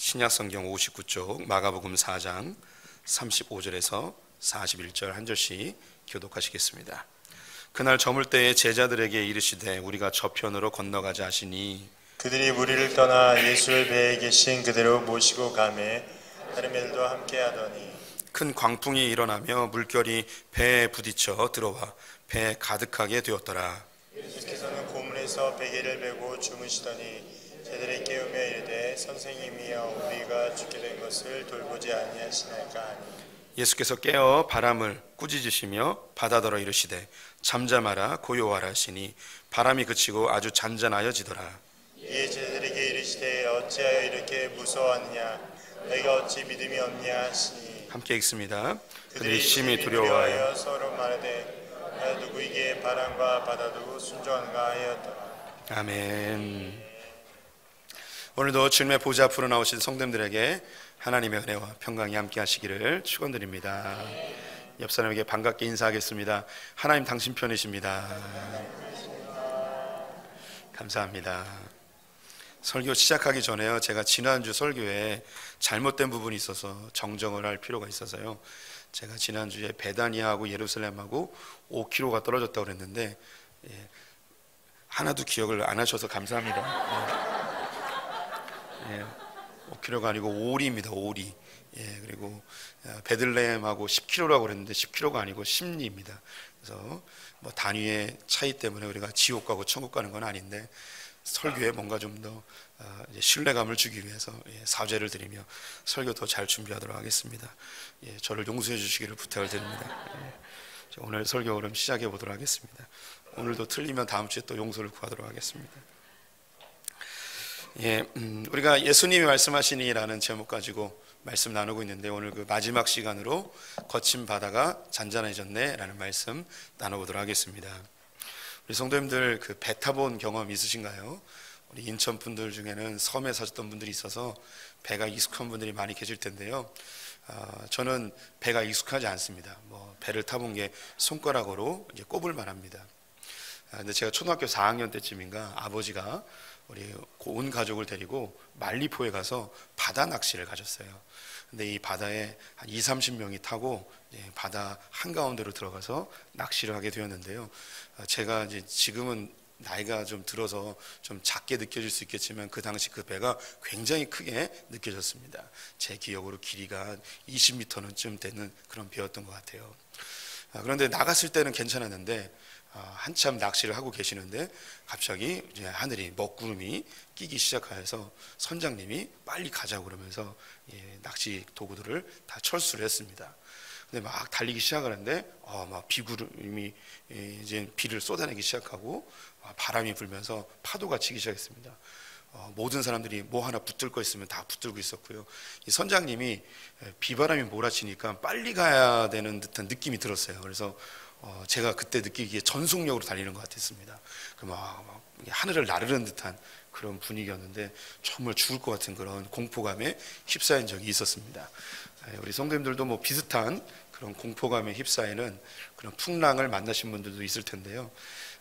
신약성경 59쪽 마가복음 4장 35절에서 41절 한 절씩 교독하시겠습니다. 그날 저물 때에 제자들에게 이르시되 우리가 저편으로 건너가자 하시니 그들이 무리를 떠나 예수를 배에 계신 그대로 모시고 가매 다른 배들도 함께 하더니 큰 광풍이 일어나며 물결이 배에 부딪혀 들어와 배에 가득하게 되었더라. 예수께서는 고문에서 베개를 메고 주무시더니 제자들이 깨우며 이르되 선생님이여 우리가 죽게 된 것을 돌보지 아니하시나이까 하니 예수께서 깨어 바람을 꾸짖으시며 바다더러 이르시되 잠잠하라 고요하라 하시니 바람이 그치고 아주 잔잔하여지더라. 이에 제자들에게 이르시되 어찌하여 이렇게 무서워하느냐 너희가 어찌 믿음이 없냐 하시니 함께 읽습니다. 그들이 심히 두려워하여 서로 말하되 나 누구에게 바람과 바다도 순종한가 하였더라. 아멘. 오늘도 주님의 보좌 앞으로 나오신 성도님들에게 하나님의 은혜와 평강이 함께 하시기를 축원드립니다. 옆 사람에게 반갑게 인사하겠습니다. 하나님 당신 편이십니다. 감사합니다. 설교 시작하기 전에요, 제가 지난주 설교에 잘못된 부분이 있어서 정정을 할 필요가 있어서요, 제가 지난주에 베다니아하고 예루살렘하고 5km가 떨어졌다고 그랬는데 하나도 기억을 안 하셔서 감사합니다. 5km가 아니고 오리입니다. 오리. 그리고 베들레헴하고 10km라고 그랬는데 10km가 아니고 10리입니다. 그래서 뭐 단위의 차이 때문에 우리가 지옥 가고 천국 가는 건 아닌데 설교에 뭔가 좀 더 신뢰감을 주기 위해서 사죄를 드리며 설교 더 잘 준비하도록 하겠습니다. 저를 용서해 주시기를 부탁을 드립니다. 오늘 설교 그럼 시작해 보도록 하겠습니다. 오늘도 틀리면 다음 주에 또 용서를 구하도록 하겠습니다. 우리가 예수님이 말씀하시니라는 제목 가지고 말씀 나누고 있는데, 오늘 그 마지막 시간으로 거친 바다가 잔잔해졌네 라는 말씀 나눠보도록 하겠습니다. 우리 성도님들 그 배 타본 경험 있으신가요? 우리 인천 분들 중에는 섬에 사셨던 분들이 있어서 배가 익숙한 분들이 많이 계실 텐데요. 저는 배가 익숙하지 않습니다. 뭐 배를 타본 게 손가락으로 이제 꼽을 만합니다. 근데 제가 초등학교 4학년 때쯤인가 아버지가 우리 온 가족을 데리고 말리포에 가서 바다 낚시를 가셨어요. 근데 이 바다에 한 20-30명이 타고 바다 한가운데로 들어가서 낚시를 하게 되었는데요. 제가 이제 지금은 나이가 좀 들어서 좀 작게 느껴질 수 있겠지만 그 당시 그 배가 굉장히 크게 느껴졌습니다. 제 기억으로 길이가 20m는 되는 그런 배였던 것 같아요. 그런데 나갔을 때는 괜찮았는데 한참 낚시를 하고 계시는데 갑자기 이제 하늘이 먹구름이 끼기 시작하여서 선장님이 빨리 가자고 그러면서 낚시 도구들을 다 철수를 했습니다. 근데 막 달리기 시작하는데 막 비구름이 이제 비를 쏟아내기 시작하고 바람이 불면서 파도가 치기 시작했습니다. 모든 사람들이 뭐 하나 붙들 거 있으면 다 붙들고 있었고요. 이 선장님이 비바람이 몰아치니까 빨리 가야 되는 듯한 느낌이 들었어요. 그래서 제가 그때 느끼기에 전속력으로 달리는 것 같았습니다. 막 하늘을 나르는 듯한 그런 분위기였는데 정말 죽을 것 같은 그런 공포감에 휩싸인 적이 있었습니다. 우리 성도님들도 뭐 비슷한 그런 공포감에 휩싸이는 그런 풍랑을 만나신 분들도 있을 텐데요.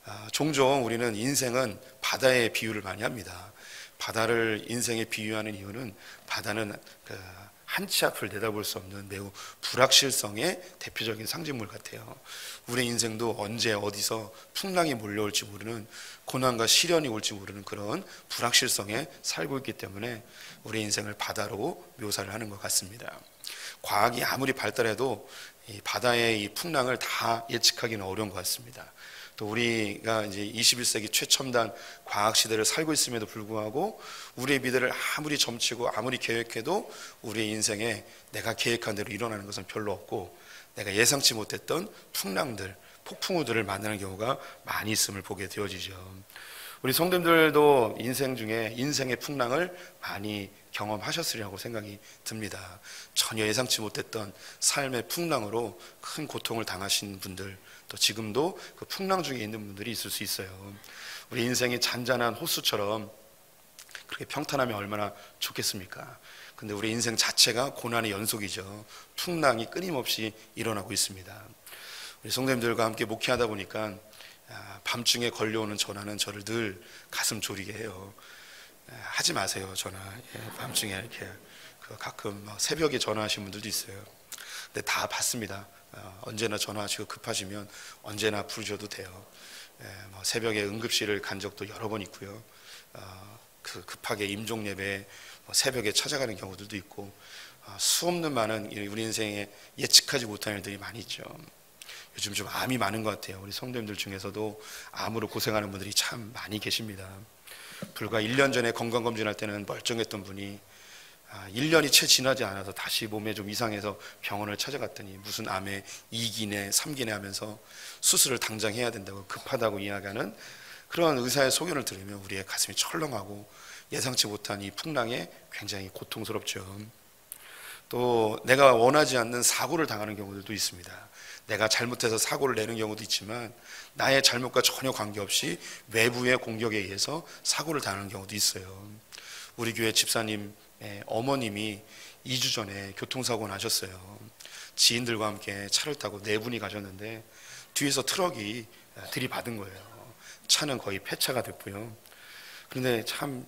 종종 우리는 인생은 바다에 비유를 많이 합니다. 바다를 인생에 비유하는 이유는 바다는 한 치 앞을 내다볼 수 없는 매우 불확실성의 대표적인 상징물 같아요. 우리 인생도 언제 어디서 풍랑이 몰려올지 모르는, 고난과 시련이 올지 모르는 그런 불확실성에 살고 있기 때문에 우리 인생을 바다로 묘사를 하는 것 같습니다. 과학이 아무리 발달해도 이 바다의 이 풍랑을 다 예측하기는 어려운 것 같습니다. 또 우리가 이제 21세기 최첨단 과학 시대를 살고 있음에도 불구하고 우리의 미래를 아무리 점치고 아무리 계획해도 우리의 인생에 내가 계획한 대로 일어나는 것은 별로 없고, 내가 예상치 못했던 풍랑들, 폭풍우들을 만나는 경우가 많이 있음을 보게 되어지죠. 우리 성도님들도 인생 중에 인생의 풍랑을 많이 경험하셨으리라고 생각이 듭니다. 전혀 예상치 못했던 삶의 풍랑으로 큰 고통을 당하신 분들, 또 지금도 그 풍랑 중에 있는 분들이 있을 수 있어요. 우리 인생이 잔잔한 호수처럼 그렇게 평탄하면 얼마나 좋겠습니까? 근데 우리 인생 자체가 고난의 연속이죠. 풍랑이 끊임없이 일어나고 있습니다. 우리 성도님들과 함께 목회하다 보니까 밤중에 걸려오는 전화는 저를 늘 가슴 졸이게 해요. 하지 마세요, 전화. 밤중에 이렇게 가끔 새벽에 전화하시는 분들도 있어요. 근데 다 받습니다. 언제나 전화하시고 급하시면 언제나 부르셔도 돼요. 새벽에 응급실을 간 적도 여러 번 있고요. 그 급하게 임종 예배 새벽에 찾아가는 경우들도 있고, 수없는 많은 우리 인생에 예측하지 못한 일들이 많이 있죠. 요즘 좀 암이 많은 것 같아요. 우리 성도님들 중에서도 암으로 고생하는 분들이 참 많이 계십니다. 불과 1년 전에 건강검진할 때는 멀쩡했던 분이 1년이 채 지나지 않아서 다시 몸에 좀 이상해서 병원을 찾아갔더니 무슨 암에 2기네 3기네 하면서 수술을 당장 해야 된다고 급하다고 이야기하는 그런 의사의 소견을 들으면 우리의 가슴이 철렁하고 예상치 못한 이 풍랑에 굉장히 고통스럽죠. 또 내가 원하지 않는 사고를 당하는 경우들도 있습니다. 내가 잘못해서 사고를 내는 경우도 있지만 나의 잘못과 전혀 관계없이 외부의 공격에 의해서 사고를 당하는 경우도 있어요. 우리 교회 집사님 어머님이 2주 전에 교통사고 나셨어요. 지인들과 함께 차를 타고 4분이 가셨는데 뒤에서 트럭이 들이받은 거예요. 차는 거의 폐차가 됐고요. 그런데 참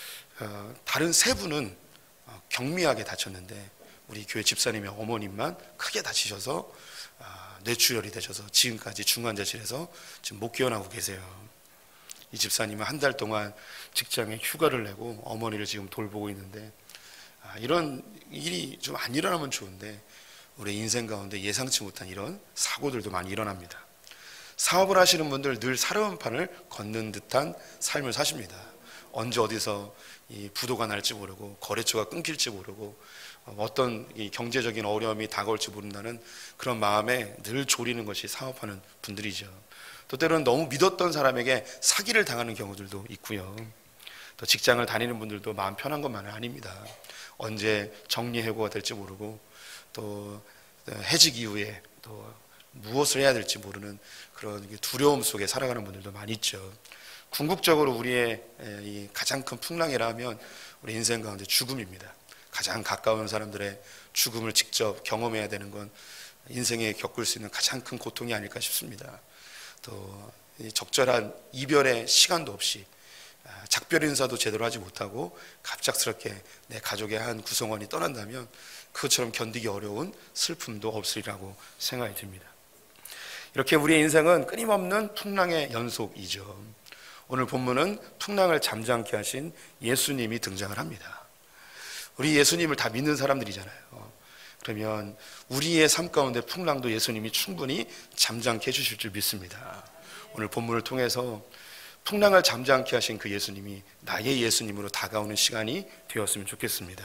다른 3분은 경미하게 다쳤는데 우리 교회 집사님의 어머님만 크게 다치셔서 뇌출혈이 되셔서 지금까지 중환자실에서 지금 못 깨어나고 계세요. 이 집사님은 한 달 동안 직장에 휴가를 내고 어머니를 지금 돌보고 있는데 이런 일이 좀 안 일어나면 좋은데 우리 인생 가운데 예상치 못한 이런 사고들도 많이 일어납니다. 사업을 하시는 분들 늘 살얼음판을 걷는 듯한 삶을 사십니다. 언제 어디서 이 부도가 날지 모르고 거래처가 끊길지 모르고 어떤 이 경제적인 어려움이 다가올지 모른다는 그런 마음에 늘 졸이는 것이 사업하는 분들이죠. 또 때로는 너무 믿었던 사람에게 사기를 당하는 경우들도 있고요. 또 직장을 다니는 분들도 마음 편한 것만은 아닙니다. 언제 정리해고가 될지 모르고 또 해직 이후에 또 무엇을 해야 될지 모르는 그런 두려움 속에 살아가는 분들도 많이 있죠. 궁극적으로 우리의 이 가장 큰 풍랑이라 하면 우리 인생 가운데 죽음입니다. 가장 가까운 사람들의 죽음을 직접 경험해야 되는 건 인생에 겪을 수 있는 가장 큰 고통이 아닐까 싶습니다. 또 적절한 이별의 시간도 없이 작별 인사도 제대로 하지 못하고 갑작스럽게 내 가족의 한 구성원이 떠난다면 그것처럼 견디기 어려운 슬픔도 없으리라고 생각이 듭니다. 이렇게 우리의 인생은 끊임없는 풍랑의 연속이죠. 오늘 본문은 풍랑을 잠잠케 하신 예수님이 등장을 합니다. 우리 예수님을 다 믿는 사람들이잖아요. 그러면 우리의 삶 가운데 풍랑도 예수님이 충분히 잠잠케 해주실 줄 믿습니다. 오늘 본문을 통해서 풍랑을 잠잠케 하신 그 예수님이 나의 예수님으로 다가오는 시간이 되었으면 좋겠습니다.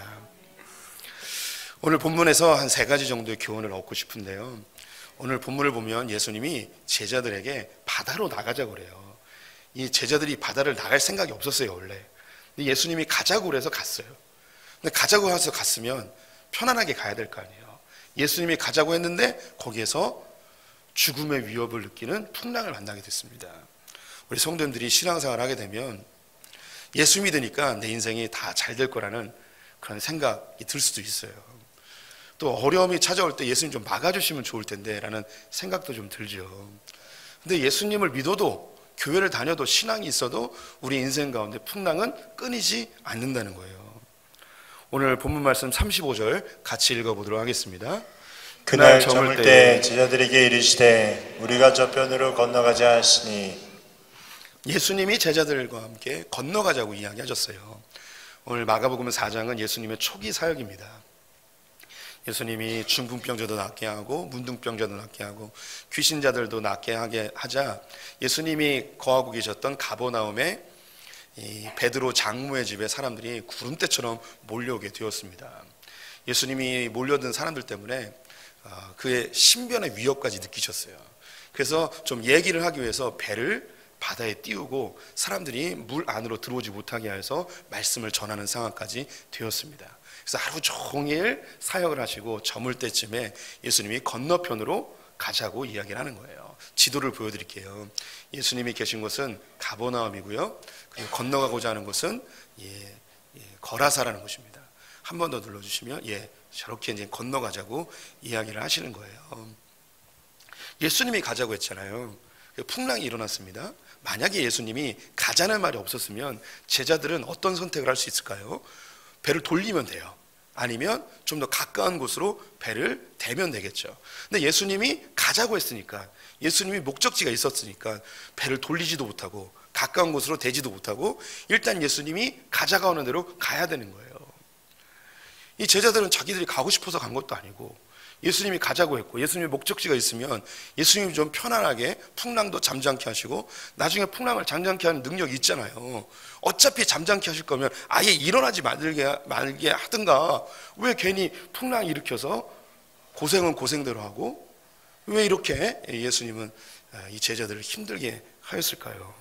오늘 본문에서 한 3가지 정도의 교훈을 얻고 싶은데요. 오늘 본문을 보면 예수님이 제자들에게 바다로 나가자고 그래요. 이 제자들이 바다를 나갈 생각이 없었어요, 원래. 근데 예수님이 가자고 그래서 갔어요. 근데 가자고 해서 갔으면 편안하게 가야 될 거 아니에요. 예수님이 가자고 했는데 거기에서 죽음의 위협을 느끼는 풍랑을 만나게 됐습니다. 우리 성도님들이 신앙생활을 하게 되면 예수 믿으니까 내 인생이 다 잘 될 거라는 그런 생각이 들 수도 있어요. 또 어려움이 찾아올 때 예수님 좀 막아주시면 좋을 텐데 라는 생각도 좀 들죠. 근데 예수님을 믿어도 교회를 다녀도 신앙이 있어도 우리 인생 가운데 풍랑은 끊이지 않는다는 거예요. 오늘 본문 말씀 35절 같이 읽어보도록 하겠습니다. 그날 저물 때 제자들에게 이르시되 우리가 저편으로 건너가자 하시니 예수님이 제자들과 함께 건너가자고 이야기하셨어요. 오늘 마가복음 4장은 예수님의 초기 사역입니다. 예수님이 중풍병자도 낫게 하고 문둥병자도 낫게 하고 귀신자들도 낫게 하게 하자 예수님이 거하고 계셨던 가버나움에 이 베드로 장로의 집에 사람들이 구름대처럼 몰려오게 되었습니다. 예수님이 몰려든 사람들 때문에 그의 신변의 위협까지 느끼셨어요. 그래서 좀 얘기를 하기 위해서 배를 바다에 띄우고 사람들이 물 안으로 들어오지 못하게 해서 말씀을 전하는 상황까지 되었습니다. 그래서 하루 종일 사역을 하시고 저물 때쯤에 예수님이 건너편으로 가자고 이야기를 하는 거예요. 지도를 보여드릴게요. 예수님이 계신 곳은 가버나움이고요. 그리고 건너가고자 하는 곳은 거라사라는 곳입니다. 한 번 더 눌러주시면 저렇게 이제 건너가자고 이야기를 하시는 거예요. 예수님이 가자고 했잖아요. 풍랑이 일어났습니다. 만약에 예수님이 가자는 말이 없었으면 제자들은 어떤 선택을 할 수 있을까요? 배를 돌리면 돼요. 아니면 좀 더 가까운 곳으로 배를 대면 되겠죠. 근데 예수님이 가자고 했으니까, 예수님이 목적지가 있었으니까 배를 돌리지도 못하고 가까운 곳으로 대지도 못하고 일단 예수님이 가자고 하는 대로 가야 되는 거예요. 이 제자들은 자기들이 가고 싶어서 간 것도 아니고 예수님이 가자고 했고, 예수님의 목적지가 있으면 예수님이 좀 편안하게 풍랑도 잠잠케 하시고 나중에 풍랑을 잠잠케 하는 능력이 있잖아요. 어차피 잠잠케 하실 거면 아예 일어나지 말게 하든가, 왜 괜히 풍랑 일으켜서 고생은 고생대로 하고 왜 이렇게 예수님은 이 제자들을 힘들게 하였을까요?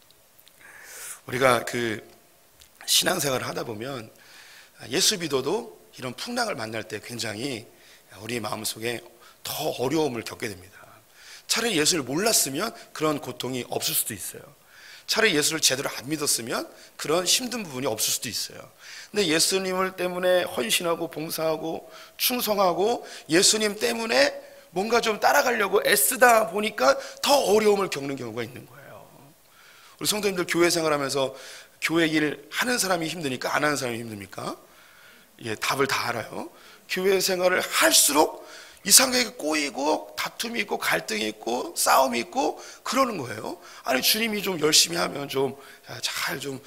우리가 그 신앙생활을 하다 보면 예수 믿어도 이런 풍랑을 만날 때 굉장히 우리 마음속에 더 어려움을 겪게 됩니다. 차라리 예수를 몰랐으면 그런 고통이 없을 수도 있어요. 차라리 예수를 제대로 안 믿었으면 그런 힘든 부분이 없을 수도 있어요. 근데 예수님을 때문에 헌신하고 봉사하고 충성하고 예수님 때문에 뭔가 좀 따라가려고 애쓰다 보니까 더 어려움을 겪는 경우가 있는 거예요. 우리 성도님들 교회 생활하면서 교회 일 하는 사람이 힘드니까 안 하는 사람이 힘듭니까? 예, 답을 다 알아요. 교회 생활을 할수록 이상하게 꼬이고 다툼이 있고 갈등이 있고 싸움이 있고 그러는 거예요. 아니 주님이 좀 열심히 하면 좀 잘 좀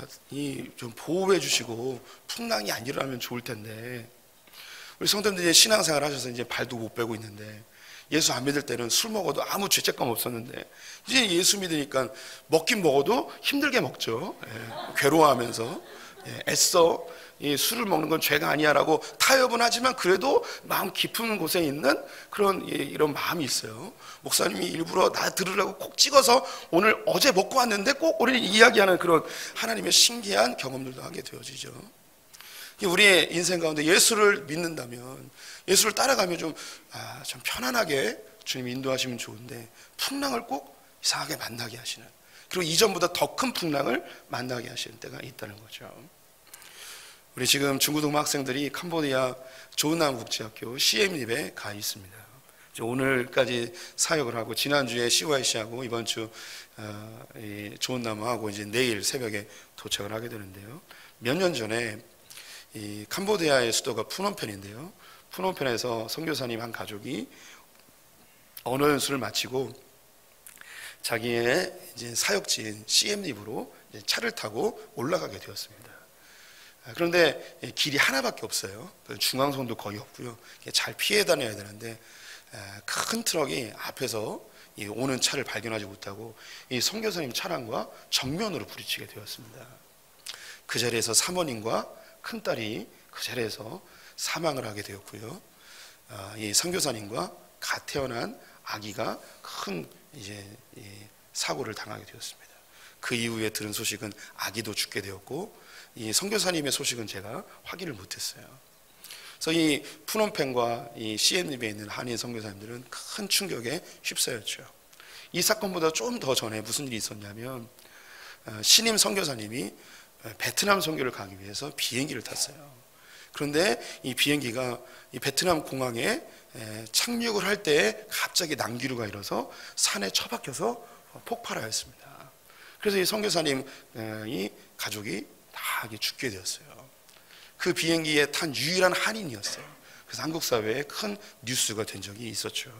보호해 주시고 풍랑이 안 일어나면 좋을 텐데, 우리 성도님들이 신앙생활 하셔서 이제 발도 못 빼고 있는데, 예수 안 믿을 때는 술 먹어도 아무 죄책감 없었는데 이제 예수 믿으니까 먹긴 먹어도 힘들게 먹죠. 예, 괴로워하면서 애써 술을 먹는 건 죄가 아니야라고 타협은 하지만 그래도 마음 깊은 곳에 있는 그런 이런 마음이 있어요. 목사님이 일부러 나 들으라고 콕 찍어서 오늘 어제 먹고 왔는데 꼭 우리를 이야기하는 그런 하나님의 신기한 경험들도 하게 되어지죠. 우리의 인생 가운데 예수를 믿는다면, 예수를 따라가면 좀 편안하게 주님이 인도하시면 좋은데 풍랑을 꼭 이상하게 만나게 하시는, 그리고 이전보다 더 큰 풍랑을 만나게 하시는 때가 있다는 거죠. 우리 지금 중고등부 학생들이 캄보디아 좋은나무국제학교 CM립에 가 있습니다. 오늘까지 사역을 하고 지난주에 CYC하고 이번 주 좋은나무하고 이제 내일 새벽에 도착을 하게 되는데요. 몇 년 전에 이 캄보디아의 수도가 푸놈펜인데요. 푸놈펜에서 선교사님 한 가족이 언어 연수를 마치고 자기의 이제 사역지인 CM립으로 이제 차를 타고 올라가게 되었습니다. 그런데 길이 하나밖에 없어요. 중앙선도 거의 없고요. 잘 피해 다녀야 되는데 큰 트럭이 앞에서 오는 차를 발견하지 못하고 이 선교사님 차량과 정면으로 부딪히게 되었습니다. 그 자리에서 사모님과 큰딸이 그 자리에서 사망을 하게 되었고요. 이 선교사님과 갓 태어난 아기가 큰 이제 사고를 당하게 되었습니다. 그 이후에 들은 소식은 아기도 죽게 되었고, 이 선교사님의 소식은 제가 확인을 못했어요. 그래서 이 푸놈펜과 이 CM립에 있는 한인 선교사님들은 큰 충격에 휩싸였죠. 이 사건보다 좀 더 전에 무슨 일이 있었냐면, 신임 선교사님이 베트남 선교를 가기 위해서 비행기를 탔어요. 그런데 이 비행기가 이 베트남 공항에 착륙을 할 때 갑자기 난기류가 일어서 산에 처박혀서 폭발하였습니다. 그래서 이 선교사님이 가족이 다 죽게 되었어요. 그 비행기에 탄 유일한 한인이었어요. 그래서 한국 사회에 큰 뉴스가 된 적이 있었죠.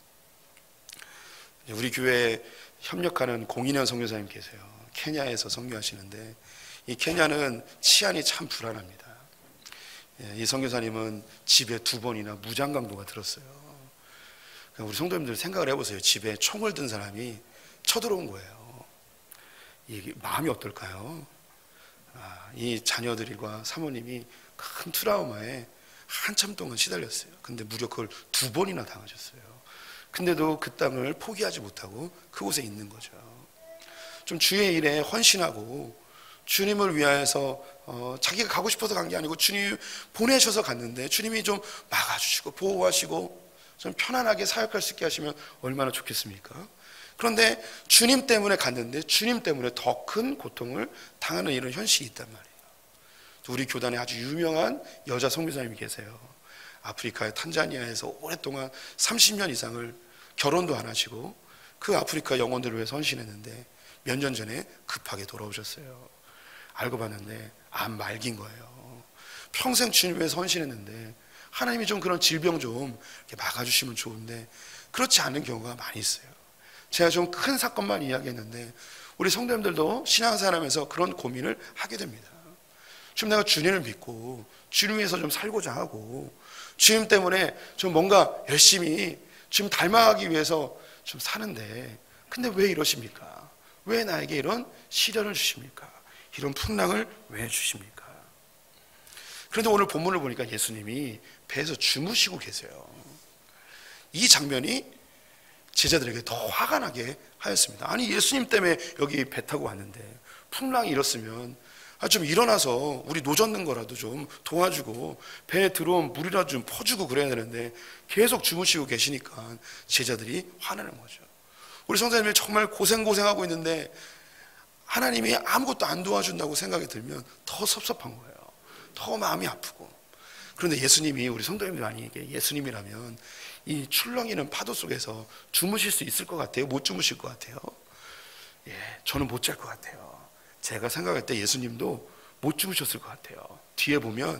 우리 교회에 협력하는 공인현 선교사님 계세요. 케냐에서 선교하시는데 이 케냐는 치안이 참 불안합니다. 이 선교사님은 집에 2번이나 무장강도가 들었어요. 우리 성도님들 생각을 해보세요. 집에 총을 든 사람이 쳐들어온 거예요. 이 마음이 어떨까요? 이 자녀들과 사모님이 큰 트라우마에 한참 동안 시달렸어요. 근데 무려 그걸 2번이나 당하셨어요. 근데도 그 땅을 포기하지 못하고 그곳에 있는 거죠. 좀 주의 일에 헌신하고 주님을 위하여서 자기가 가고 싶어서 간 게 아니고 주님이 보내셔서 갔는데 주님이 좀 막아주시고 보호하시고 좀 편안하게 사역할 수 있게 하시면 얼마나 좋겠습니까? 그런데 주님 때문에 갔는데 주님 때문에 더 큰 고통을 당하는 이런 현실이 있단 말이에요. 우리 교단에 아주 유명한 여자 선교사님이 계세요. 아프리카의 탄자니아에서 오랫동안 30년 이상을 결혼도 안 하시고 그 아프리카 영혼들을 위해서 헌신했는데 몇 년 전에 급하게 돌아오셨어요. 알고 봤는데 암 말기인 거예요. 평생 주님 위해서 헌신했는데 하나님이 좀 그런 질병 좀 이렇게 막아주시면 좋은데 그렇지 않은 경우가 많이 있어요. 제가 좀 큰 사건만 이야기했는데 우리 성도님들도 신앙생활하면서 그런 고민을 하게 됩니다. 지금 내가 주님을 믿고 주님 위해서 좀 살고자 하고 주님 때문에 좀 뭔가 열심히 주님 닮아가기 위해서 좀 사는데 근데 왜 이러십니까? 왜 나에게 이런 시련을 주십니까? 이런 풍랑을 왜 주십니까? 그런데 오늘 본문을 보니까 예수님이 배에서 주무시고 계세요. 이 장면이 제자들에게 더 화가 나게 하였습니다. 아니 예수님 때문에 여기 배 타고 왔는데 풍랑이 이렇으면 좀 일어나서 우리 노젓는 거라도 좀 도와주고 배에 들어온 물이라도 좀 퍼주고 그래야 되는데 계속 주무시고 계시니까 제자들이 화나는 거죠. 우리 성도님이 정말 고생하고 있는데 하나님이 아무것도 안 도와준다고 생각이 들면 더 섭섭한 거예요. 더 마음이 아프고. 그런데 예수님이 우리 성도님들에게 예수님이라면 이 출렁이는 파도 속에서 주무실 수 있을 것 같아요? 못 주무실 것 같아요? 저는 못 잘 것 같아요. 제가 생각할 때 예수님도 못 주무셨을 것 같아요. 뒤에 보면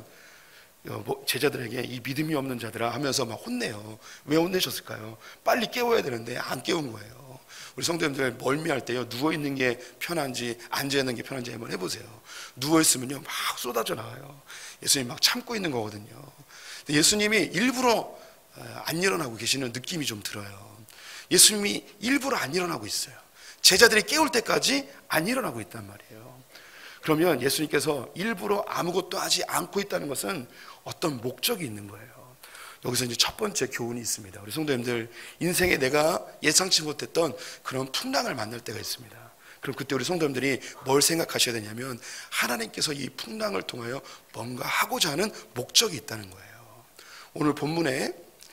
제자들에게 이 믿음이 없는 자들아 하면서 막 혼내요. 왜 혼내셨을까요? 빨리 깨워야 되는데 안 깨운 거예요. 우리 성도님들 멀미할 때요 누워있는 게 편한지 앉아있는 게 편한지 한번 해보세요. 누워있으면요 막 쏟아져 나와요. 예수님 막 참고 있는 거거든요. 예수님이 일부러 안 일어나고 계시는 느낌이 좀 들어요. 예수님이 일부러 안 일어나고 있어요. 제자들이 깨울 때까지 안 일어나고 있단 말이에요. 그러면 예수님께서 일부러 아무것도 하지 않고 있다는 것은 어떤 목적이 있는 거예요. 여기서 이제 첫 번째 교훈이 있습니다. 우리 성도님들 인생에 내가 예상치 못했던 그런 풍랑을 만날 때가 있습니다. 그럼 그때 우리 성도님들이 뭘 생각하셔야 되냐면 하나님께서 이 풍랑을 통하여 뭔가 하고자 하는 목적이 있다는 거예요. 오늘 본문에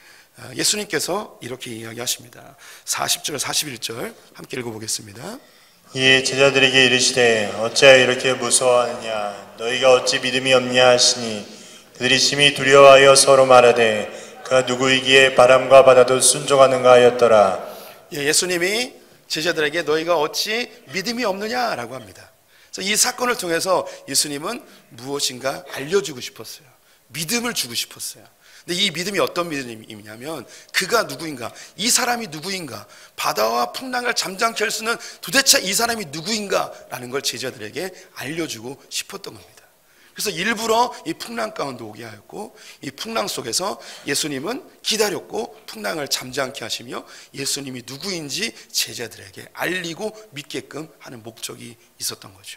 예수님께서 이렇게 이야기하십니다. 40절 41절 함께 읽어보겠습니다. 이에 제자들에게 이르시되 어찌하여 이렇게 무서워하느냐 너희가 어찌 믿음이 없냐 하시니 그들이 심히 두려워하여 서로 말하되 그가 누구이기에 바람과 바다도 순종하는가 하였더라. 예수님이 제자들에게 너희가 어찌 믿음이 없느냐라고 합니다. 그래서 이 사건을 통해서 예수님은 무엇인가 알려주고 싶었어요. 믿음을 주고 싶었어요. 근데 이 믿음이 어떤 믿음이냐면 그가 누구인가, 이 사람이 누구인가, 바다와 풍랑을 잠잠케 할 수는 도대체 이 사람이 누구인가 라는 걸 제자들에게 알려주고 싶었던 겁니다. 그래서 일부러 이 풍랑 가운데 오게 하였고 이 풍랑 속에서 예수님은 기다렸고 풍랑을 잠잠케 하시며 예수님이 누구인지 제자들에게 알리고 믿게끔 하는 목적이 있었던 거죠.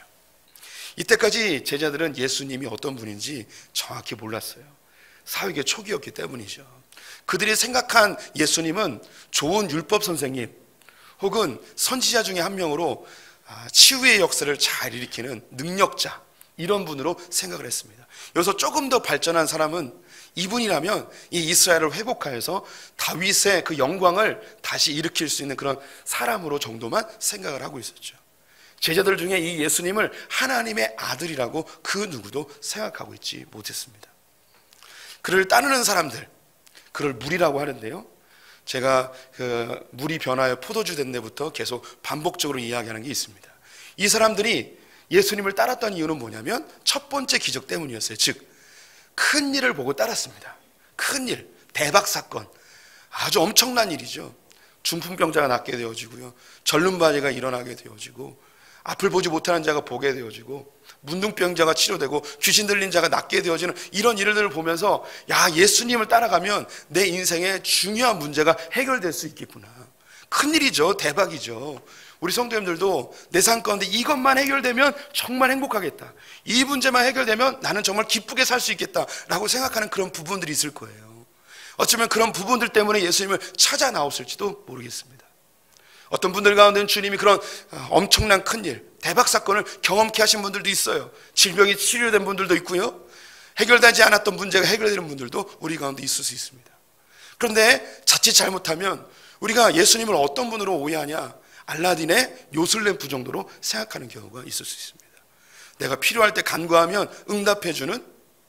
이때까지 제자들은 예수님이 어떤 분인지 정확히 몰랐어요. 사회계 초기였기 때문이죠. 그들이 생각한 예수님은 좋은 율법 선생님 혹은 선지자 중에 한 명으로 치유의 역사를 잘 일으키는 능력자 이런 분으로 생각을 했습니다. 여기서 조금 더 발전한 사람은 이분이라면 이 이스라엘을 회복하여서 다윗의 그 영광을 다시 일으킬 수 있는 그런 사람으로 정도만 생각을 하고 있었죠. 제자들 중에 이 예수님을 하나님의 아들이라고 그 누구도 생각하고 있지 못했습니다. 그를 따르는 사람들, 그를 물이라고 하는데요. 제가 그 물이 변하여 포도주 된 데부터 계속 반복적으로 이야기하는 게 있습니다. 이 사람들이 예수님을 따랐던 이유는 뭐냐면 첫 번째 기적 때문이었어요. 즉, 큰 일을 보고 따랐습니다. 큰 일, 대박 사건, 아주 엄청난 일이죠. 중풍병자가 낫게 되어지고요. 절름발이가 일어나게 되어지고 앞을 보지 못하는 자가 보게 되어지고 문둥병자가 치료되고 귀신 들린 자가 낫게 되어지는 이런 일들을 보면서 야, 예수님을 따라가면 내 인생의 중요한 문제가 해결될 수 있겠구나. 큰일이죠. 대박이죠. 우리 성도님들도 내 삶 가운데 이것만 해결되면 정말 행복하겠다. 이 문제만 해결되면 나는 정말 기쁘게 살 수 있겠다라고 생각하는 그런 부분들이 있을 거예요. 어쩌면 그런 부분들 때문에 예수님을 찾아 나왔을지도 모르겠습니다. 어떤 분들 가운데는 주님이 그런 엄청난 큰일, 대박 사건을 경험케 하신 분들도 있어요. 질병이 치료된 분들도 있고요. 해결되지 않았던 문제가 해결되는 분들도 우리 가운데 있을 수 있습니다. 그런데 자칫 잘못하면 우리가 예수님을 어떤 분으로 오해하냐, 알라딘의 요술램프 정도로 생각하는 경우가 있을 수 있습니다. 내가 필요할 때 간구하면 응답해주는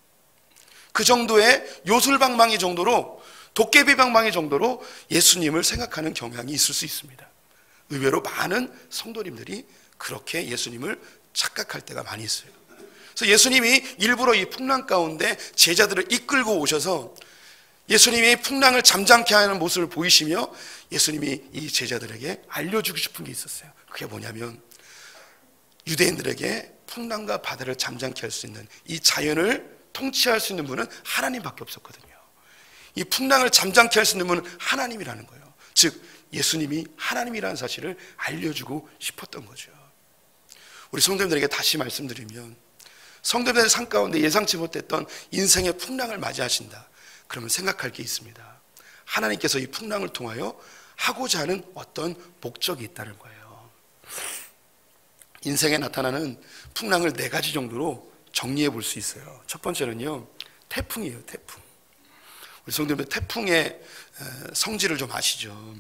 그 정도의 요술방망이 정도로, 도깨비 방망이 정도로 예수님을 생각하는 경향이 있을 수 있습니다. 의외로 많은 성도님들이 그렇게 예수님을 착각할 때가 많이 있어요. 그래서 예수님이 일부러 이 풍랑 가운데 제자들을 이끌고 오셔서 예수님이 풍랑을 잠잠케 하는 모습을 보이시며 예수님이 이 제자들에게 알려주고 싶은 게 있었어요. 그게 뭐냐면 유대인들에게 풍랑과 바다를 잠잠케 할 수 있는, 이 자연을 통치할 수 있는 분은 하나님밖에 없었거든요. 이 풍랑을 잠잠케 할 수 있는 분은 하나님이라는 거예요. 즉 예수님이 하나님이라는 사실을 알려주고 싶었던 거죠. 우리 성도님들에게 다시 말씀드리면, 성도님들의 삶 가운데 예상치 못했던 인생의 풍랑을 맞이하신다, 그러면 생각할 게 있습니다. 하나님께서 이 풍랑을 통하여 하고자 하는 어떤 목적이 있다는 거예요. 인생에 나타나는 풍랑을 4가지 정도로 정리해 볼 수 있어요. 첫 번째는요, 태풍이에요. 태풍. 우리 성도님들 태풍의 성질을 좀 아시죠?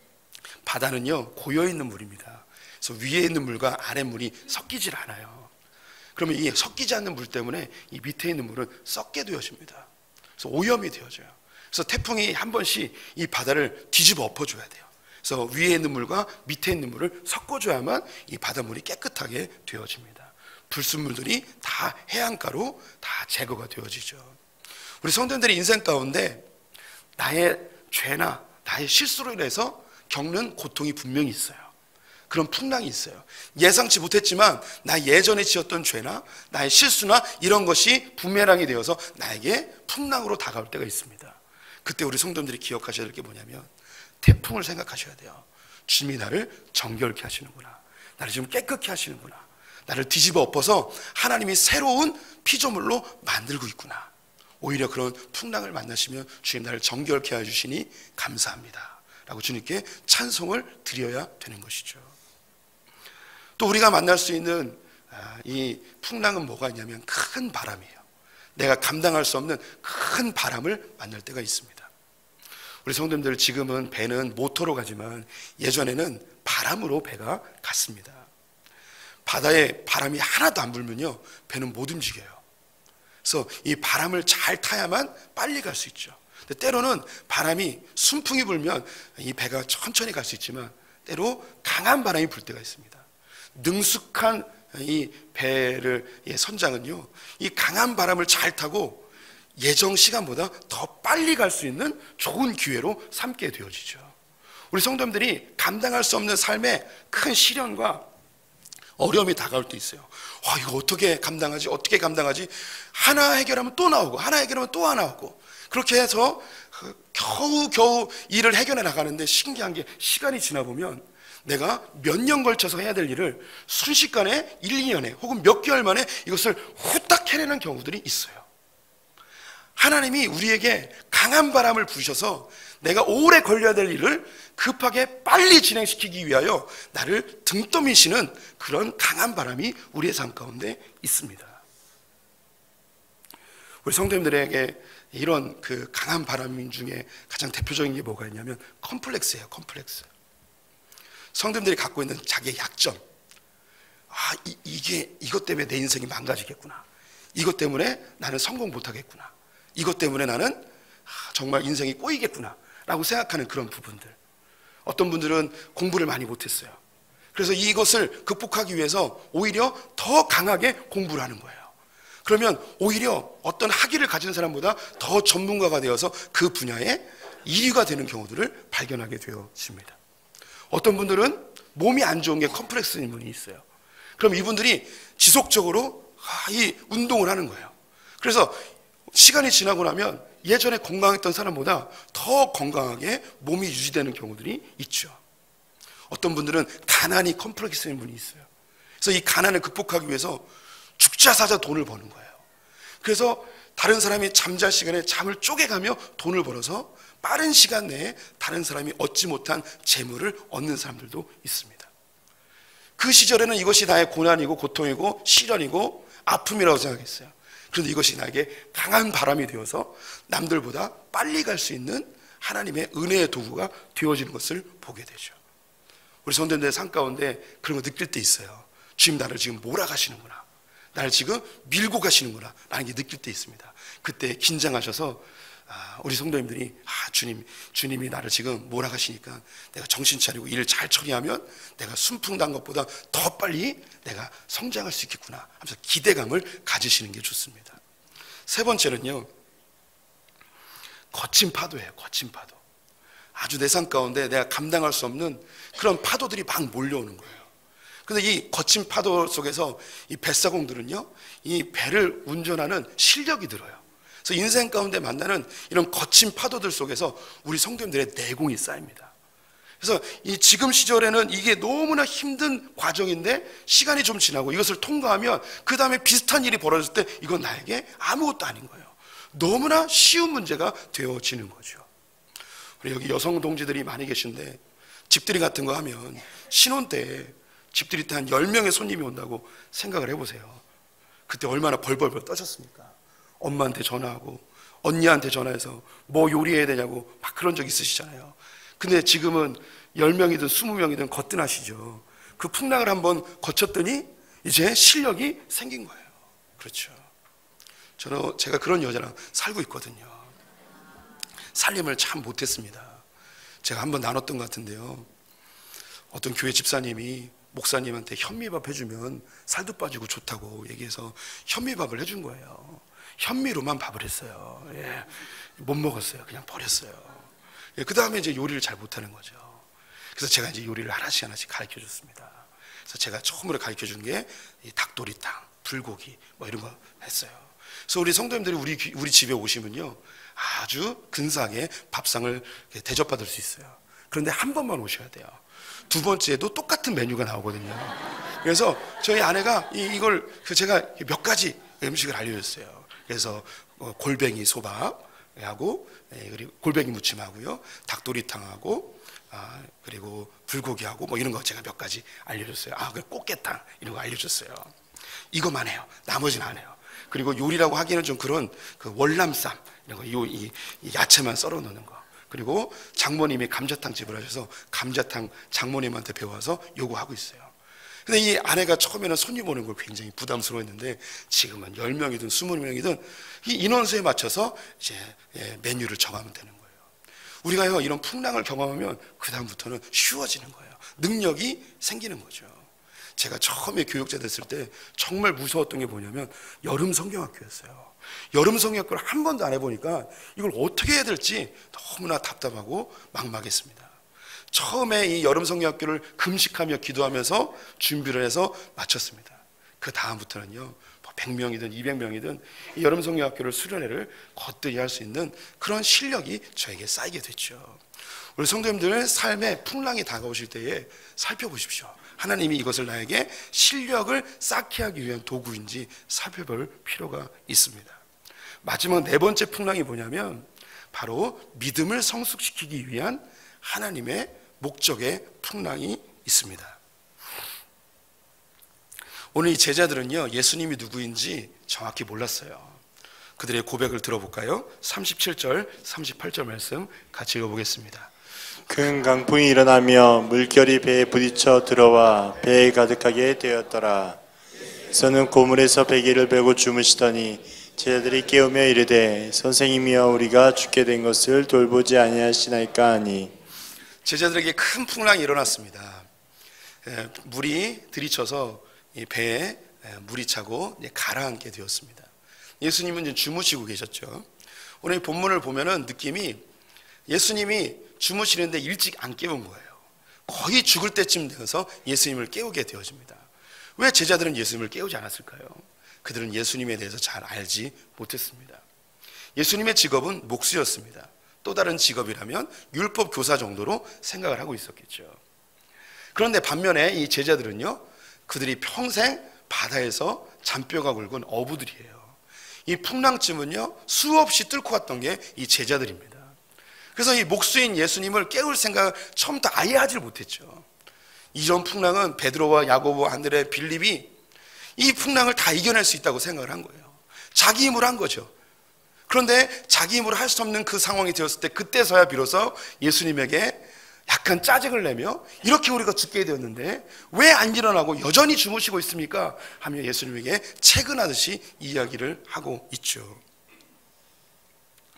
바다는요 고여있는 물입니다. 그래서 위에 있는 물과 아래 물이 섞이질 않아요. 그러면 이 섞이지 않는 물 때문에 이 밑에 있는 물은 썩게 되어집니다. 그래서 오염이 되어져요. 그래서 태풍이 한 번씩 이 바다를 뒤집어 엎어줘야 돼요. 그래서 위에 있는 물과 밑에 있는 물을 섞어줘야만 이 바닷물이 깨끗하게 되어집니다. 불순물들이 다 해안가로 다 제거가 되어지죠. 우리 성도님들의 인생 가운데 나의 죄나 나의 실수로 인해서 겪는 고통이 분명히 있어요. 그런 풍랑이 있어요. 예상치 못했지만 나 예전에 지었던 죄나 나의 실수나 이런 것이 부메랑이 되어서 나에게 풍랑으로 다가올 때가 있습니다. 그때 우리 성도님들이 기억하셔야 될 게 뭐냐면 태풍을 생각하셔야 돼요. 주님이 나를 정결케 하시는구나, 나를 좀 깨끗게 하시는구나, 나를 뒤집어 엎어서 하나님이 새로운 피조물로 만들고 있구나. 오히려 그런 풍랑을 만나시면 주님 나를 정결케 해주시니 감사합니다 라고 주님께 찬송을 드려야 되는 것이죠. 또 우리가 만날 수 있는 이 풍랑은 뭐가 있냐면 큰 바람이에요. 내가 감당할 수 없는 큰 바람을 만날 때가 있습니다. 우리 성도님들, 지금은 배는 모터로 가지만 예전에는 바람으로 배가 갔습니다. 바다에 바람이 하나도 안 불면요 배는 못 움직여요. 그래서 이 바람을 잘 타야만 빨리 갈 수 있죠. 근데 때로는 바람이 순풍이 불면 이 배가 천천히 갈 수 있지만 때로 강한 바람이 불 때가 있습니다. 능숙한 이 배를 선장은요 이 강한 바람을 잘 타고 예정 시간보다 더 빨리 갈 수 있는 좋은 기회로 삼게 되어지죠. 우리 성도님들이 감당할 수 없는 삶의 큰 시련과 어려움이 다가올 때 있어요. 이거 어떻게 감당하지? 어떻게 감당하지? 하나 해결하면 또 나오고 하나 해결하면 또 하나 오고, 그렇게 해서 겨우 일을 해결해 나가는데 신기한 게 시간이 지나 보면 내가 몇 년 걸쳐서 해야 될 일을 순식간에 1, 2년에 혹은 몇 개월 만에 이것을 후딱 해내는 경우들이 있어요. 하나님이 우리에게 강한 바람을 부으셔서 내가 오래 걸려야 될 일을 급하게 빨리 진행시키기 위하여 나를 등 떠미시는 그런 강한 바람이 우리의 삶 가운데 있습니다. 우리 성도님들에게 이런 그 강한 바람 중에 가장 대표적인 게 뭐가 있냐면 컴플렉스예요. 컴플렉스. 성도님들이 갖고 있는 자기의 약점. 이것 때문에 내 인생이 망가지겠구나. 이것 때문에 나는 성공 못하겠구나. 이것 때문에 나는 정말 인생이 꼬이겠구나 라고 생각하는 그런 부분들. 어떤 분들은 공부를 많이 못했어요. 그래서 이것을 극복하기 위해서 오히려 더 강하게 공부를 하는 거예요. 그러면 오히려 어떤 학위를 가진 사람보다 더 전문가가 되어서 그 분야에 1위가 되는 경우들을 발견하게 되어집니다. 어떤 분들은 몸이 안 좋은 게 컴플렉스인 분이 있어요. 그럼 이분들이 지속적으로 이 운동을 하는 거예요. 그래서 시간이 지나고 나면 예전에 건강했던 사람보다 더 건강하게 몸이 유지되는 경우들이 있죠. 어떤 분들은 가난이 컴플렉스인 분이 있어요. 그래서 이 가난을 극복하기 위해서 죽자사자 돈을 버는 거예요. 그래서 다른 사람이 잠잘 시간에 잠을 쪼개가며 돈을 벌어서 빠른 시간 내에 다른 사람이 얻지 못한 재물을 얻는 사람들도 있습니다. 그 시절에는 이것이 나의 고난이고 고통이고 시련이고 아픔이라고 생각했어요. 그런데 이것이 나에게 강한 바람이 되어서 남들보다 빨리 갈 수 있는 하나님의 은혜의 도구가 되어지는 것을 보게 되죠. 우리 성도님들의 삶 가운데 그런 거 느낄 때 있어요. 주님 나를 지금 몰아가시는구나, 나를 지금 밀고 가시는구나 라는 게 느낄 때 있습니다. 그때 긴장하셔서 우리 성도님들이 주님이 나를 지금 몰아가시니까 내가 정신 차리고 일을 잘 처리하면 내가 순풍단 것보다 더 빨리 내가 성장할 수 있겠구나 하면서 기대감을 가지시는 게 좋습니다. 세 번째는요, 거친 파도예요. 거친 파도. 아주 내 삶 가운데 내가 감당할 수 없는 그런 파도들이 막 몰려오는 거예요. 근데 이 거친 파도 속에서 이 뱃사공들은요, 이 배를 운전하는 실력이 들어요. 그래서 인생 가운데 만나는 이런 거친 파도들 속에서 우리 성도님들의 내공이 쌓입니다. 그래서 이 지금 시절에는 이게 너무나 힘든 과정인데 시간이 좀 지나고 이것을 통과하면 그 다음에 비슷한 일이 벌어졌을 때 이건 나에게 아무것도 아닌 거예요. 너무나 쉬운 문제가 되어지는 거죠. 우리 여기 여성 동지들이 많이 계신데 집들이 같은 거 하면 신혼 때 집들이 때 한 10명의 손님이 온다고 생각을 해보세요. 그때 얼마나 벌벌벌 떠셨습니까? 엄마한테 전화하고 언니한테 전화해서 뭐 요리해야 되냐고 막 그런 적 있으시잖아요. 근데 지금은 10명이든 20명이든 거뜬하시죠. 그 풍랑을 한번 거쳤더니 이제 실력이 생긴 거예요. 그렇죠. 제가 그런 여자랑 살고 있거든요. 살림을 참 못했습니다. 제가 한번 나눴던 것 같은데요, 어떤 교회 집사님이 목사님한테 현미밥 해주면 살도 빠지고 좋다고 얘기해서 현미밥을 해준 거예요. 현미로만 밥을 했어요. 예. 못 먹었어요. 그냥 버렸어요. 예. 그 다음에 이제 요리를 잘 못하는 거죠. 그래서 제가 이제 요리를 하나씩 가르쳐 줬습니다. 그래서 제가 처음으로 가르쳐 준 게 닭도리탕, 불고기 뭐 이런 거 했어요. 그래서 우리 성도님들이 우리 집에 오시면요, 아주 근사하게 밥상을 대접받을 수 있어요. 그런데 한 번만 오셔야 돼요. 두 번째에도 똑같은 메뉴가 나오거든요. 그래서 저희 아내가 이걸 제가 몇 가지 음식을 알려줬어요. 그래서 골뱅이 소밥하고 그리고 골뱅이 무침하고요, 닭도리탕하고 그리고 불고기하고 뭐 이런 거 제가 몇 가지 알려줬어요. 그 꽃게탕 이런 거 알려줬어요. 이것만 해요. 나머지는 안 해요. 그리고 요리라고 하기에는 좀 그런 그 월남쌈 이런 거, 이 야채만 썰어 놓는 거. 그리고 장모님이 감자탕 집을 하셔서 감자탕 장모님한테 배워서 요거 하고 있어요. 근데 이 아내가 처음에는 손님 오는 걸 굉장히 부담스러워했는데 지금은 10명이든 20명이든 이 인원수에 맞춰서 이제 메뉴를 정하면 되는 거예요. 우리가요, 이런 풍랑을 경험하면 그 다음부터는 쉬워지는 거예요. 능력이 생기는 거죠. 제가 처음에 교육자 됐을 때 정말 무서웠던 게 뭐냐면 여름 성경학교였어요. 여름 성경학교를 한 번도 안 해보니까 이걸 어떻게 해야 될지 너무나 답답하고 막막했습니다. 처음에 이 여름 성경학교를 금식하며 기도하면서 준비를 해서 마쳤습니다. 그 다음부터는요, 100명이든 200명이든 이 여름 성경학교를 수련회를 거뜬히 할 수 있는 그런 실력이 저에게 쌓이게 됐죠. 우리 성도님들 삶에 풍랑이 다가오실 때에 살펴보십시오. 하나님이 이것을 나에게 실력을 쌓게 하기 위한 도구인지 살펴볼 필요가 있습니다. 마지막 네 번째 풍랑이 뭐냐면 바로 믿음을 성숙시키기 위한 하나님의 목적의 풍랑이 있습니다. 오늘 이 제자들은요, 예수님이 누구인지 정확히 몰랐어요. 그들의 고백을 들어볼까요? 37절, 38절 말씀 같이 읽어보겠습니다. 큰 강풍이 일어나며 물결이 배에 부딪혀 들어와 배에 가득하게 되었더라. 예수는 고물에서 베개를 베고 주무시더니 제자들이 깨우며 이르되 선생님이여 우리가 죽게 된 것을 돌보지 아니하시나이까 하니. 제자들에게 큰 풍랑이 일어났습니다. 물이 들이쳐서 이 배에 물이 차고 가라앉게 되었습니다. 예수님은 이제 주무시고 계셨죠. 오늘 본문을 보면은 느낌이 예수님이 주무시는데 일찍 안 깨운 거예요. 거의 죽을 때쯤 되어서 예수님을 깨우게 되어집니다. 왜 제자들은 예수님을 깨우지 않았을까요? 그들은 예수님에 대해서 잘 알지 못했습니다. 예수님의 직업은 목수였습니다. 또 다른 직업이라면 율법 교사 정도로 생각을 하고 있었겠죠. 그런데 반면에 이 제자들은요, 그들이 평생 바다에서 잔뼈가 굵은 어부들이에요. 이 풍랑쯤은요, 수없이 뚫고 왔던 게 이 제자들입니다. 그래서 이 목수인 예수님을 깨울 생각을 처음부터 아예 하질 못했죠. 이런 풍랑은 베드로와 야고보, 안드레, 빌립이 이 풍랑을 다 이겨낼 수 있다고 생각을 한 거예요. 자기 힘으로 한 거죠. 그런데 자기 힘으로 할 수 없는 그 상황이 되었을 때 그때서야 비로소 예수님에게 약간 짜증을 내며 이렇게 우리가 죽게 되었는데 왜 안 일어나고 여전히 주무시고 있습니까? 하며 예수님에게 채근하듯이 이야기를 하고 있죠.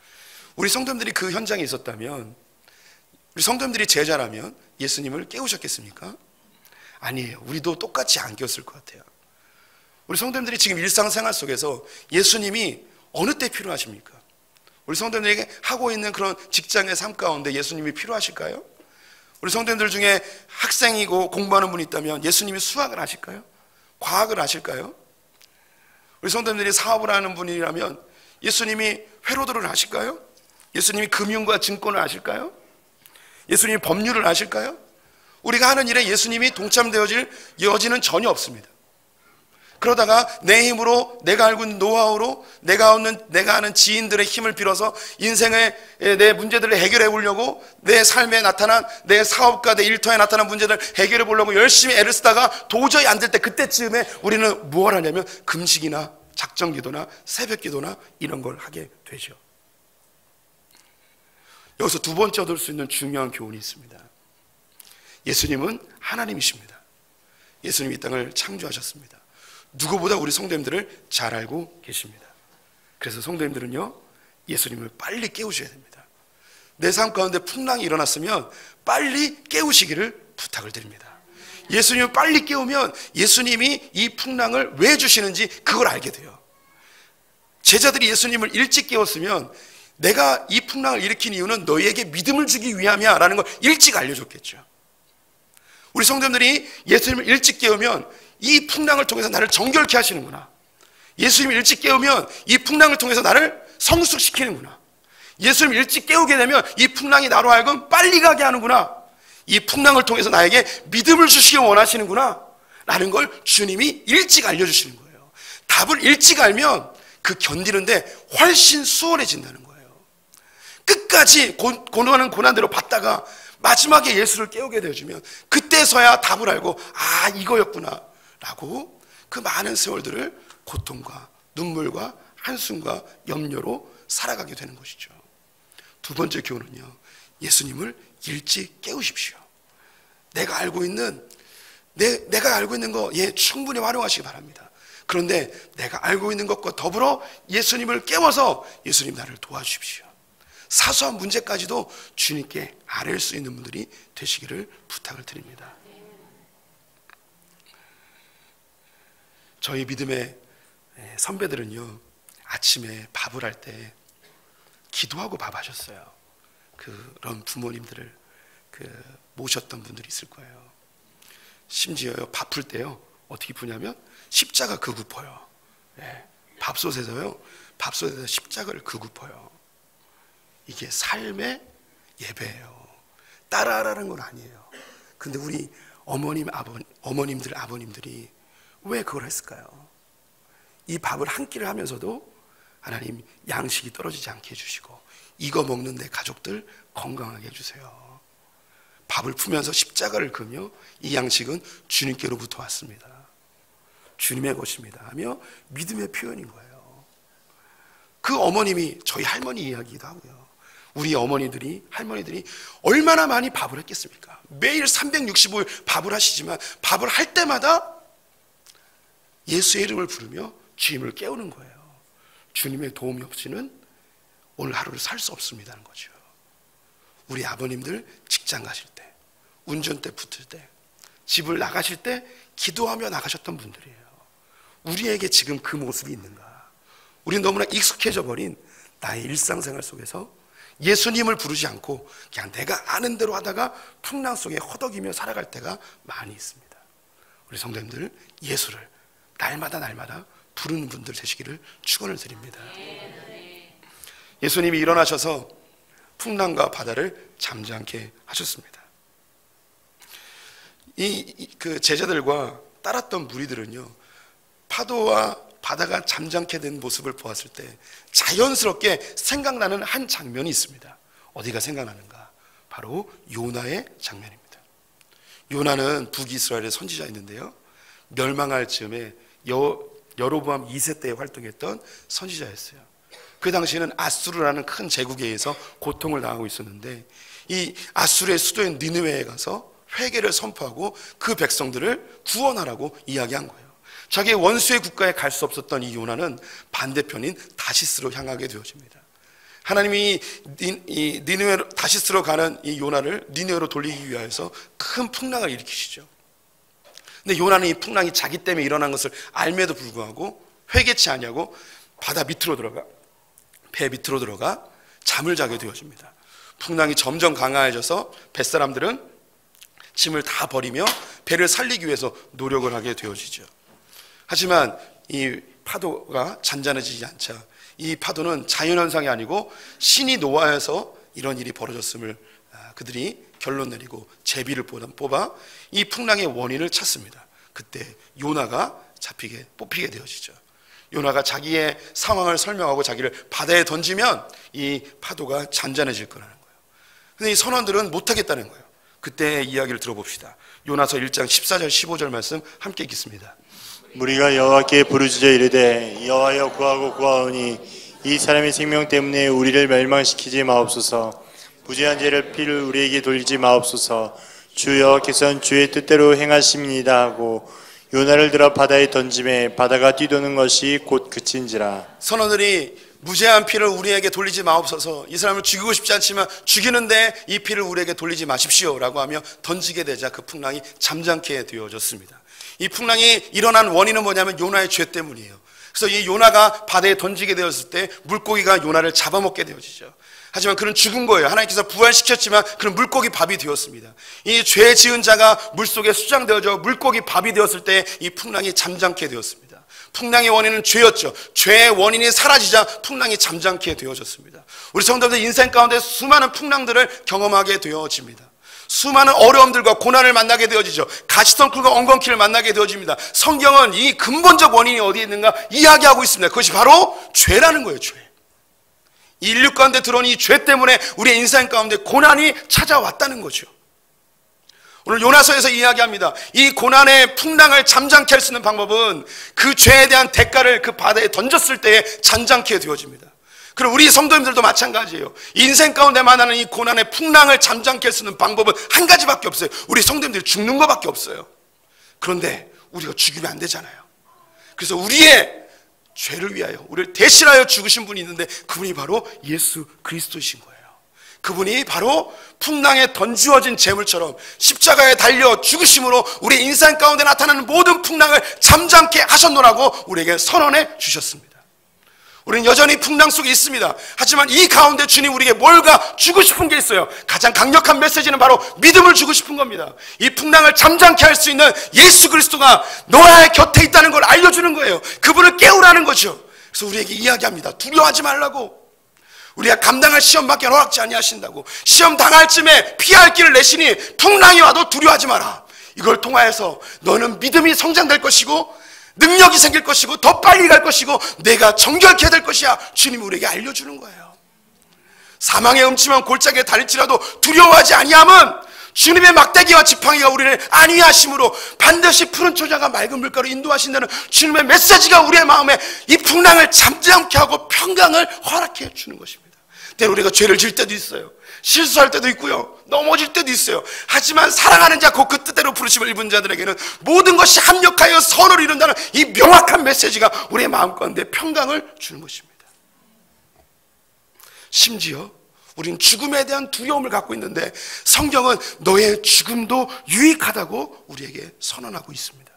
우리 성도님들이 그 현장에 있었다면, 우리 성도님들이 제자라면 예수님을 깨우셨겠습니까? 아니에요. 우리도 똑같이 안 깨웠을 것 같아요. 우리 성도님들이 지금 일상생활 속에서 예수님이 어느 때 필요하십니까? 우리 성도님들에게 하고 있는 그런 직장의 삶 가운데 예수님이 필요하실까요? 우리 성도님들 중에 학생이고 공부하는 분이 있다면 예수님이 수학을 아실까요? 과학을 아실까요? 우리 성도님들이 사업을 하는 분이라면 예수님이 회로도를 아실까요? 예수님이 금융과 증권을 아실까요? 예수님이 법률을 아실까요? 우리가 하는 일에 예수님이 동참되어질 여지는 전혀 없습니다. 그러다가 내 힘으로, 내가 알고 있는 노하우로, 내가 아는 지인들의 힘을 빌어서 인생의 내 문제들을 해결해 보려고, 내 삶에 나타난, 내 사업과 내 일터에 나타난 문제들을 해결해 보려고 열심히 애를 쓰다가 도저히 안 될 때, 그때쯤에 우리는 무엇을 하냐면 금식이나 작정기도나 새벽기도나 이런 걸 하게 되죠. 여기서 두 번째 얻을 수 있는 중요한 교훈이 있습니다. 예수님은 하나님이십니다. 예수님이 이 땅을 창조하셨습니다. 누구보다 우리 성도님들을 잘 알고 계십니다. 그래서 성도님들은요, 예수님을 빨리 깨우셔야 됩니다. 내 삶 가운데 풍랑이 일어났으면 빨리 깨우시기를 부탁을 드립니다. 예수님을 빨리 깨우면 예수님이 이 풍랑을 왜 주시는지 그걸 알게 돼요. 제자들이 예수님을 일찍 깨웠으면 내가 이 풍랑을 일으킨 이유는 너희에게 믿음을 주기 위함이야 라는 걸 일찍 알려줬겠죠. 우리 성도님들이 예수님을 일찍 깨우면 이 풍랑을 통해서 나를 정결케 하시는구나. 예수님을 일찍 깨우면 이 풍랑을 통해서 나를 성숙시키는구나. 예수님을 일찍 깨우게 되면 이 풍랑이 나로 하여금 빨리 가게 하는구나. 이 풍랑을 통해서 나에게 믿음을 주시기 원하시는구나 라는 걸 주님이 일찍 알려주시는 거예요. 답을 일찍 알면 그 견디는데 훨씬 수월해진다는 거예요. 끝까지 고난은 고난대로 받다가 마지막에 예수를 깨우게 되어주면 그때서야 답을 알고 아 이거였구나 라고 그 많은 세월들을 고통과 눈물과 한숨과 염려로 살아가게 되는 것이죠. 두 번째 교훈은요, 예수님을 일찍 깨우십시오. 내가 알고 있는 거 충분히 활용하시기 바랍니다. 그런데 내가 알고 있는 것과 더불어 예수님을 깨워서 예수님 나를 도와주십시오. 사소한 문제까지도 주님께 아뢰 수 있는 분들이 되시기를 부탁을 드립니다. 저희 믿음의 선배들은요, 아침에 밥을 할 때 기도하고 밥 하셨어요. 그런 부모님들을 모셨던 분들이 있을 거예요. 심지어요, 밥 풀 때요, 어떻게 푸냐면 십자가 긋고 퍼요. 밥솥에서 십자가를 긋고 퍼요. 이게 삶의 예배예요. 따라하라는 건 아니에요. 근데 우리 어머님들, 아버님들이 왜 그걸 했을까요? 이 밥을 한 끼를 하면서도 하나님 양식이 떨어지지 않게 해주시고 이거 먹는 내 가족들 건강하게 해주세요. 밥을 푸면서 십자가를 그며 이 양식은 주님께로부터 왔습니다. 주님의 것입니다 하며 믿음의 표현인 거예요. 그 어머님이 저희 할머니 이야기도 하고요. 우리 어머니들이, 할머니들이 얼마나 많이 밥을 했겠습니까? 매일 365일 밥을 하시지만 밥을 할 때마다 예수의 이름을 부르며 주님을 깨우는 거예요. 주님의 도움이 없이는 오늘 하루를 살 수 없습니다는 거죠. 우리 아버님들 직장 가실 때, 운전대 붙을 때, 집을 나가실 때 기도하며 나가셨던 분들이에요. 우리에게 지금 그 모습이 있는가? 우리는 너무나 익숙해져 버린 나의 일상생활 속에서 예수님을 부르지 않고 그냥 내가 아는 대로 하다가 풍랑 속에 허덕이며 살아갈 때가 많이 있습니다. 우리 성도님들 예수를 날마다 부르는 분들 되시기를 축원을 드립니다. 예수님이 일어나셔서 풍랑과 바다를 잠잠케 하셨습니다. 그 제자들과 따랐던 무리들은요, 파도와 바다가 잠잠케 된 모습을 보았을 때 자연스럽게 생각나는 한 장면이 있습니다. 어디가 생각나는가? 바로 요나의 장면입니다. 요나는 북이스라엘의 선지자였는데요, 멸망할 즈음에 여로보암 2세 때 활동했던 선지자였어요. 그 당시에는 아수르라는 큰 제국에 의해서 고통을 당하고 있었는데 이 아수르의 수도인 니느웨에 가서 회개를 선포하고 그 백성들을 구원하라고 이야기한 거예요. 자기의 원수의 국가에 갈 수 없었던 이 요나는 반대편인 다시스로 향하게 되어집니다. 하나님이 이 니느웨로 다시스로 가는 이 요나를 니느웨로 돌리기 위하여서 큰 풍랑을 일으키시죠. 근데 요나는 이 풍랑이 자기 때문에 일어난 것을 알매도 불구하고 회개치 아니하고 바다 밑으로 들어가, 배 밑으로 들어가 잠을 자게 되어집니다. 풍랑이 점점 강화해져서 뱃사람들은 짐을 다 버리며 배를 살리기 위해서 노력을 하게 되어지죠. 하지만 이 파도가 잔잔해지지 않자 이 파도는 자연현상이 아니고 신이 노하여서 이런 일이 벌어졌음을 그들이 결론 내리고 제비를 뽑아 이 풍랑의 원인을 찾습니다. 그때 요나가 뽑히게 되어지죠. 요나가 자기의 상황을 설명하고 자기를 바다에 던지면 이 파도가 잔잔해질 거라는 거예요. 근데 이 선원들은 못하겠다는 거예요. 그때 이야기를 들어봅시다. 요나서 1장 14절 15절 말씀 함께 읽겠습니다. 무리가 여호와께 부르짖어 이르되 여호와여 구하고 구하오니 이 사람의 생명 때문에 우리를 멸망시키지 마옵소서. 무죄한 죄를 피를 우리에게 돌리지 마옵소서. 주 여호와께서는 주의 뜻대로 행하심이니이다 하고 요나를 들어 바다에 던짐에 바다가 뛰도는 것이 곧 그친지라. 선원들이 무죄한 피를 우리에게 돌리지 마옵소서, 이 사람을 죽이고 싶지 않지만 죽이는데 이 피를 우리에게 돌리지 마십시오 라고 하며 던지게 되자 그 풍랑이 잠잠케 되어졌습니다. 이 풍랑이 일어난 원인은 뭐냐면 요나의 죄 때문이에요. 그래서 이 요나가 바다에 던지게 되었을 때 물고기가 요나를 잡아먹게 되어지죠. 하지만 그는 죽은 거예요. 하나님께서 부활시켰지만 그는 물고기 밥이 되었습니다. 이 죄 지은 자가 물속에 수장되어져 물고기 밥이 되었을 때 이 풍랑이 잠잠케 되었습니다. 풍랑의 원인은 죄였죠. 죄의 원인이 사라지자 풍랑이 잠잠케 되어졌습니다. 우리 성도들 인생 가운데 수많은 풍랑들을 경험하게 되어집니다. 수많은 어려움들과 고난을 만나게 되어지죠. 가시덩굴과 엉겅퀴를 만나게 되어집니다. 성경은 이 근본적 원인이 어디에 있는가 이야기하고 있습니다. 그것이 바로 죄라는 거예요. 죄. 인류 가운데 들어온 이 죄 때문에 우리의 인생 가운데 고난이 찾아왔다는 거죠. 오늘 요나서에서 이야기합니다. 이 고난의 풍랑을 잠잠케 할 수 있는 방법은 그 죄에 대한 대가를 그 바다에 던졌을 때에 잠잠케 되어집니다. 그리고 우리 성도님들도 마찬가지예요. 인생 가운데 만나는 이 고난의 풍랑을 잠잠케 할 수 있는 방법은 한 가지밖에 없어요. 우리 성도님들이 죽는 것밖에 없어요. 그런데 우리가 죽이면 안 되잖아요. 그래서 우리의 죄를 위하여 우리를 대신하여 죽으신 분이 있는데 그분이 바로 예수 그리스도이신 거예요. 그분이 바로 풍랑에 던지어진 재물처럼 십자가에 달려 죽으심으로 우리 인생 가운데 나타나는 모든 풍랑을 잠잠케 하셨노라고 우리에게 선언해 주셨습니다. 우리는 여전히 풍랑 속에 있습니다. 하지만 이 가운데 주님 우리에게 뭘가 주고 싶은 게 있어요. 가장 강력한 메시지는 바로 믿음을 주고 싶은 겁니다. 이 풍랑을 잠잠케 할 수 있는 예수 그리스도가 너의 곁에 있다는 걸 알려주는 거예요. 그분을 깨우라는 거죠. 그래서 우리에게 이야기합니다. 두려워하지 말라고. 우리가 감당할 시험밖에 허락지 아니하신다고. 시험 당할 쯤에 피할 길을 내시니 풍랑이 와도 두려워하지 마라. 이걸 통하여서 너는 믿음이 성장될 것이고 능력이 생길 것이고 더 빨리 갈 것이고 내가 정결케 될 것이야. 주님이 우리에게 알려주는 거예요. 사망의 음침한 골짜기에 달릴지라도 두려워하지 아니함은 주님의 막대기와 지팡이가 우리를 안위하심으로 반드시 푸른 초장과 맑은 물가로 인도하신다는 주님의 메시지가 우리의 마음에 이 풍랑을 잠잠케 하고 평강을 허락해 주는 것입니다. 때로 우리가 죄를 질 때도 있어요. 실수할 때도 있고요. 넘어질 때도 있어요. 하지만 사랑하는 자 곧 그 뜻대로 부르심을 입은 자들에게는 모든 것이 합력하여 선을 이룬다는 이 명확한 메시지가 우리의 마음 가운데 평강을 주는 것입니다. 심지어 우리는 죽음에 대한 두려움을 갖고 있는데 성경은 너의 죽음도 유익하다고 우리에게 선언하고 있습니다.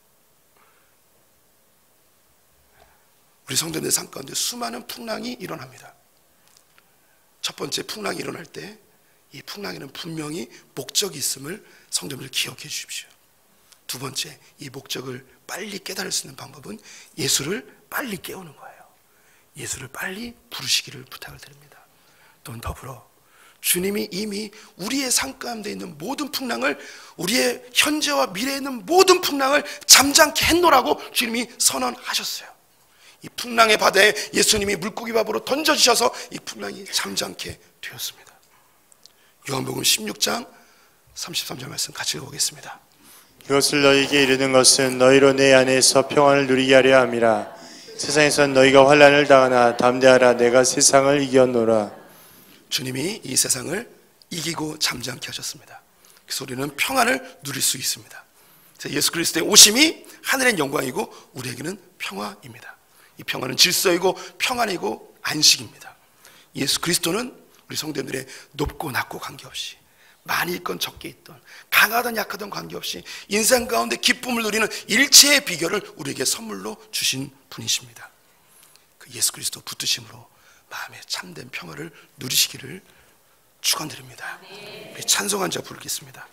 우리 성도님의 삶 가운데 수많은 풍랑이 일어납니다. 첫 번째, 풍랑이 일어날 때 이 풍랑에는 분명히 목적이 있음을 성도님들 기억해 주십시오. 두 번째, 이 목적을 빨리 깨달을 수 있는 방법은 예수를 빨리 깨우는 거예요. 예수를 빨리 부르시기를 부탁을 드립니다. 또 더불어 주님이 이미 우리의 삶 가운데 있는 모든 풍랑을, 우리의 현재와 미래에 있는 모든 풍랑을 잠잠케 했노라고 주님이 선언하셨어요. 이 풍랑의 바다에 예수님이 물고기 밥으로 던져주셔서 이 풍랑이 잠잠케 되었습니다. 요한복음 16장 33절 말씀 같이 읽어보겠습니다. 이것을 너희에게 이르는 것은 너희로 내 안에서 평안을 누리게 하려 함이라. 세상에선 너희가 환난을 당하나 담대하라. 내가 세상을 이겼노라. 주님이 이 세상을 이기고 잠잠케 하셨습니다. 그래서 우리는 평안을 누릴 수 있습니다. 예수 그리스도의 오심이 하늘의 영광이고 우리에게는 평화입니다. 이 평화는 질서이고 평안이고 안식입니다. 예수 그리스도는 우리 성도님들의 높고 낮고 관계없이, 많이 있건 적게 있던, 강하든 약하든 관계없이 인생 가운데 기쁨을 누리는 일체의 비결을 우리에게 선물로 주신 분이십니다. 그 예수 그리스도 붙드심으로 마음에 참된 평화를 누리시기를 축원드립니다. 우리 찬송한 자 부르겠습니다.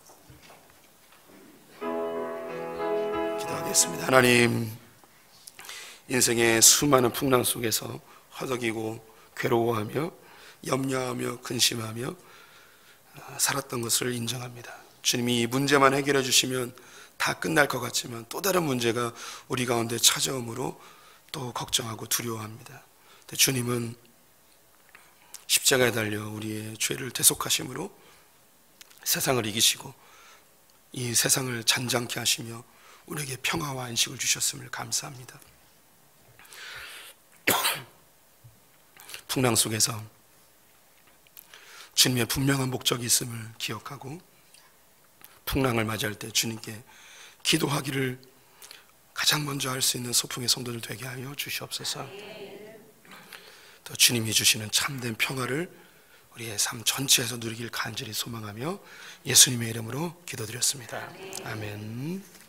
기도하겠습니다. 하나님, 인생의 수많은 풍랑 속에서 허덕이고 괴로워하며 염려하며 근심하며 살았던 것을 인정합니다. 주님이 이 문제만 해결해 주시면 다 끝날 것 같지만 또 다른 문제가 우리 가운데 찾아오므로 또 걱정하고 두려워합니다. 근데 주님은 십자가에 달려 우리의 죄를 대속하심으로 세상을 이기시고 이 세상을 잔잔케 하시며 우리에게 평화와 안식을 주셨음을 감사합니다. 풍랑 속에서 주님의 분명한 목적이 있음을 기억하고 풍랑을 맞이할 때 주님께 기도하기를 가장 먼저 할 수 있는 소풍의 성도들 되게 하여 주시옵소서. 또 주님이 주시는 참된 평화를 우리의 삶 전체에서 누리길 간절히 소망하며 예수님의 이름으로 기도드렸습니다. 아멘.